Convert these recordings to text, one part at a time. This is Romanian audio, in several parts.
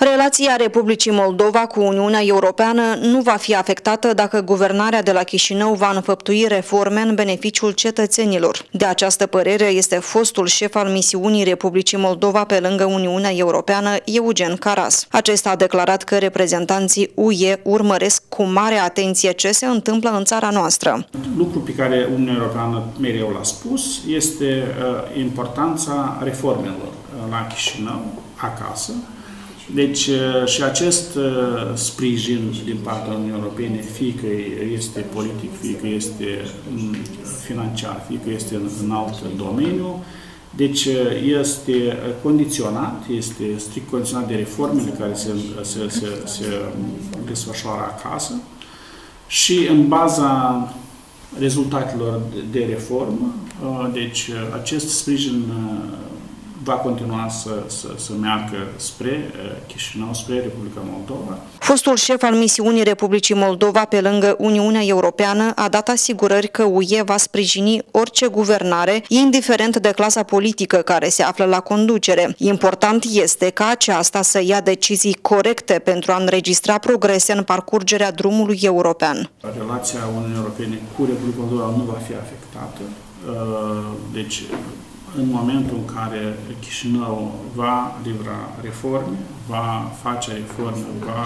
Relația Republicii Moldova cu Uniunea Europeană nu va fi afectată dacă guvernarea de la Chișinău va înfăptui reforme în beneficiul cetățenilor. De această părere este fostul șef al misiunii Republicii Moldova pe lângă Uniunea Europeană, Eugen Caras. Acesta a declarat că reprezentanții UE urmăresc cu mare atenție ce se întâmplă în țara noastră. Lucrul pe care Uniunea Europeană mereu l-a spus este importanța reformelor la Chișinău, acasă. Deci și acest sprijin din partea Uniunii Europene, fie că este politic, fie că este financiar, fie că este în alt domeniu, deci este condiționat, este strict condiționat de reformele care se desfășoară acasă și în baza rezultatelor de reformă, deci acest sprijin va continua să meargă spre Chișinău, spre Republica Moldova. Fostul șef al misiunii Republicii Moldova pe lângă Uniunea Europeană a dat asigurări că UE va sprijini orice guvernare, indiferent de clasa politică care se află la conducere. Important este ca aceasta să ia decizii corecte pentru a înregistra progrese în parcurgerea drumului european. Relația Uniunii Europene cu Republica Moldova nu va fi afectată. Deci, în momentul în care Chișinău va livra reforme, va face reforme, va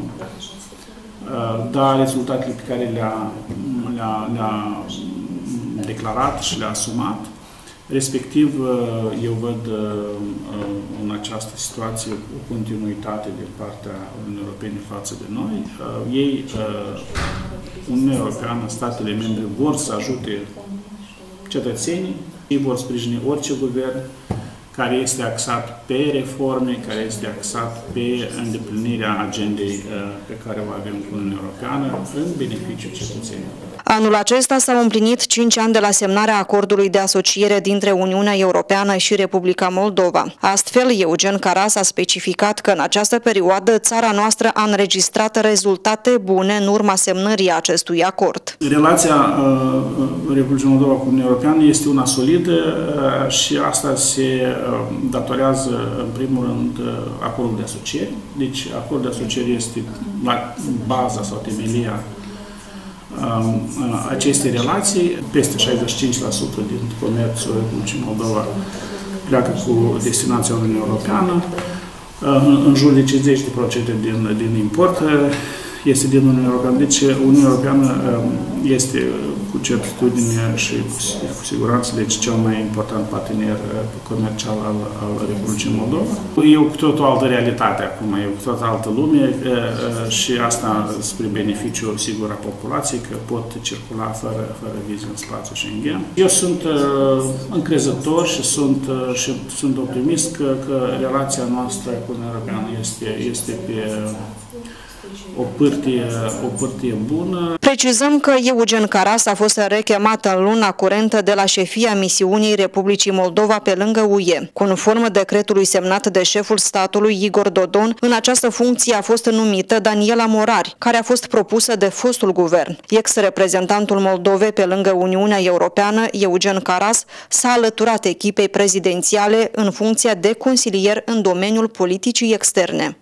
da rezultatele pe care le-a declarat și le-a asumat, respectiv eu văd în această situație o continuitate din partea Uniunii Europene față de noi. Ei, Uniunea Europeană, statele membre vor să ajute cetățenii, ei vor sprijini orice guvern care este axat pe reforme, care este axat pe îndeplinirea agendei pe care o avem cu Uniunea Europeană în beneficiul cetățenilor. Anul acesta s-au împlinit 5 ani de la semnarea acordului de asociere dintre Uniunea Europeană și Republica Moldova. Astfel, Eugen Caras a specificat că în această perioadă țara noastră a înregistrat rezultate bune în urma semnării acestui acord. Relația Republicii Moldova cu Uniunea Europeană este una solidă și asta se datorează în primul rând acordul de asociere. Deci acordul de asociere este la baza sau temelia acestei relații. Peste 65% din comerțul Republicii Moldova pleacă cu destinația Uniunii Europeană. În jur de 50% din import este din Uniunea Europeană. Deci Uniunea Europeană este cu certitudine și cu siguranță deci cel mai important partener comercial al Republicii Moldova. E cu tot o altă realitate acum, e cu tot altă lume și asta spre beneficiu sigur a populației, că pot circula fără vize în spațiul Schengen. Eu sunt încrezător și sunt optimist că relația noastră cu Uniunea Europeană este pe o pârtie bună. Precizăm că Eugen Caras a fost rechemat în luna curentă de la șefia misiunii Republicii Moldova pe lângă UE. Conform decretului semnat de șeful statului Igor Dodon, în această funcție a fost numită Daniela Morari, care a fost propusă de fostul guvern. Ex-reprezentantul Moldovei pe lângă Uniunea Europeană, Eugen Caras, s-a alăturat echipei prezidențiale în funcția de consilier în domeniul politicii externe.